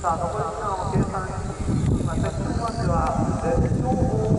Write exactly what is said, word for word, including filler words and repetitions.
さあ、残り時間を計算し、今、チェックポイントは絶頂